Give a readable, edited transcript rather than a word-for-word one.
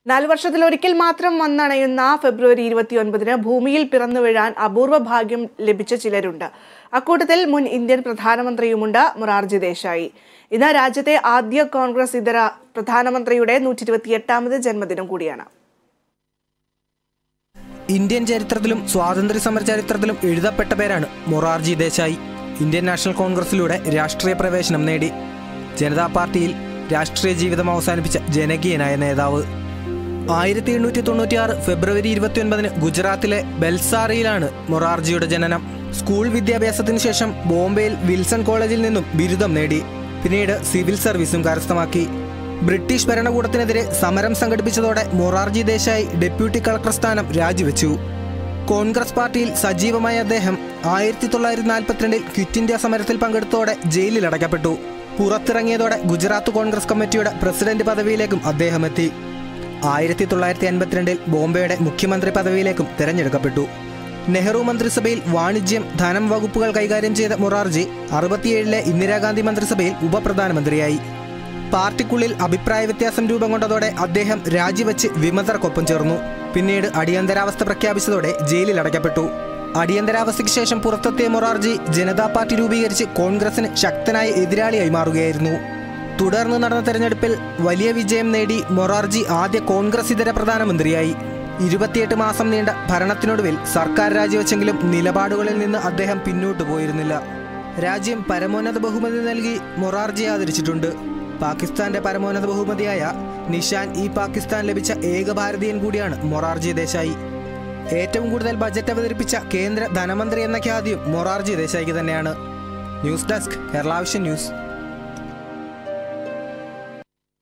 4 വർഷത്തിലൊരിക്കൽ മാത്രം വന്നണയുന്ന ഫെബ്രുവരി 29-ന് ഭൂമിയിൽ പിറന്നു വീഴാൻ അപൂർവ ഭാഗ്യം ലഭിച്ച ചിലരുണ്ട്. അക്കൂട്ടത്തിൽ മുൻ ഇന്ത്യൻ പ്രധാനമന്ത്രിയുമുണ്ട് മൊറാർജി ദേശായി. ഇന്ന് രാജ്യത്തെ ആദ്യ കോൺഗ്രസ് ഇതര പ്രധാനമന്ത്രിയുടെ 128ാമത് ജന്മദിനം കൂടിയാണ്. ഇന്ത്യൻ ചരിത്രത്തിലും സ്വാതന്ത്ര്യ സമര ചരിത്രത്തിലും എഴുതപ്പെട്ട പേരാണ് മൊറാർജി ദേശായി. ഇന്ത്യൻ നാഷണൽ കോൺഗ്രസിലൂടെ രാഷ്ട്രീയ പ്രവേശനം നേടി. ജനതാ പാർട്ടിയിൽ രാഷ്ട്രീയ ജീവിതം അവസാനിപ്പിച്ച ജനകീയനായ നേതാവ്. 1896 ഫെബ്രുവരി 29-ന് ഗുജറാത്തിലെ ബെൽസാറിയിലാണ് മൊറാർജിയുടെ ജനനം. സ്കൂൾ വിദ്യാഭ്യാസത്തിന് ശേഷം ബോംബെയിൽ വിൽസൺ കോളേജിൽ നിന്നും ബിരുദം നേടി. പിന്നീട് സിവിൽ സർവീസും കരസ്ഥമാക്കി. ബ്രിട്ടീഷ് ഭരണകൂടത്തിനെതിരെ സമരം സംഘടിപ്പിച്ചതോടെ മൊറാർജി ദേശായി ഡെപ്യൂട്ടി കളക്ടർ സ്ഥാനം രാജിവെച്ചു. കോൺഗ്രസ് പാർട്ടിയിൽ സജീവമായ അദ്ദേഹം 1942-ൽ ക്വിറ്റ് ഇന്ത്യ സമരത്തിൽ പങ്കെടുത്തതോടെ ജയിലിൽ അടയ്ക്കപ്പെട്ടു. പുറത്തിറങ്ങിയതോടെ ഗുജറാത്ത് കോൺഗ്രസ് കമ്മിറ്റിയുടെ പ്രസിഡന്റ് പദവിയിലേക്കും അദ്ദേഹം എത്തി. 1952-ൽ ബോംബെയുടെ മുഖ്യമന്ത്രി പദവിയിലേക്കും തിരഞ്ഞെടുക്കപ്പെട്ടു. നെഹ്റു മന്ത്രിസഭയിൽ വാണിജ്യം, ധനം വകുപ്പുകൾ കൈകാര്യം ചെയ്ത മൊറാർജി 67-ലെ ഇന്ദിരാഗാന്ധി മന്ത്രിസഭയിൽ ഉപപ്രധാനമന്ത്രിയായി. പാർട്ടിക്കുള്ളിൽ അഭിപ്രായ വ്യത്യാസം രൂപം കൊണ്ടതോടെ അദ്ദേഹം രാജിവെച്ച് വിമതർക്കൊപ്പം ചേർന്നു. പിന്നീട് അടിയന്തരാവസ്ഥ പ്രഖ്യാപിച്ചതോടെ ജയിലിൽ അടയ്ക്കപ്പെട്ടു. അടിയന്തരാവസ്ഥയ്ക്ക് ശേഷം പുറത്തെത്തിയ മൊറാർജി ജനതാ പാർട്ടി രൂപീകരിച്ച് കോൺഗ്രസിന് ശക്തനായ എതിരാളിയായി മാറുകയായിരുന്നു. തുടർന്ന് നടന്ന തെരഞ്ഞെടുപ്പിൽ വലിയ വിജയം നേടി മൊറാർജി ആദ്യ കോൺഗ്രസ് ഇതര പ്രധാനമന്ത്രിയായി. 28 മാസം നീണ്ട ഭരണത്തിനൊടുവിൽ സർക്കാർ രാജിവെച്ചെങ്കിലും നിലപാടുകളിൽ നിന്ന് അദ്ദേഹം പിന്നോട്ടു പോയിരുന്നില്ല. രാജ്യം പരമോന്നത ബഹുമതി നൽകി മൊറാർജിയെ ആദരിച്ചിട്ടുണ്ട്. പാകിസ്ഥാന്റെ പരമോന്നത ബഹുമതിയായ നിഷാൻ-ഇ-പാകിസ്ഥാൻ ലഭിച്ച ഏക ഭാരതീയൻ കൂടിയാണ് മൊറാർജി ദേശായി. ഏറ്റവും കൂടുതൽ ബജറ്റ് അവതരിപ്പിച്ച കേന്ദ്ര ധനമന്ത്രി എന്ന ഖ്യാതിയും മൊറാർജി ദേശായിക്ക് തന്നെയാണ്. News desk, Kerala vision news.